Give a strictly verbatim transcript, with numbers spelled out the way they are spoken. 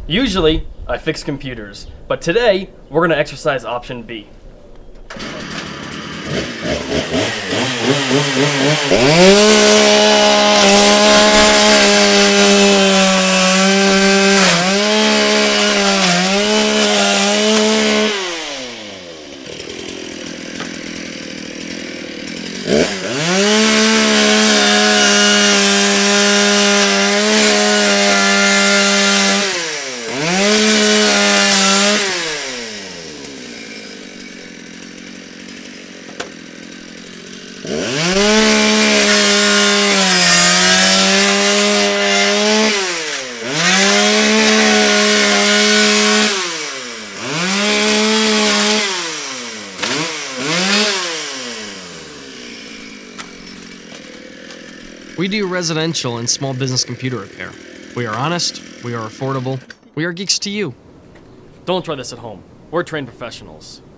Usually, I fix computers, but today, we're gonna exercise option B. We do residential and small business computer repair. We are honest, we are affordable, we are geeks to you. Don't try this at home. We're trained professionals.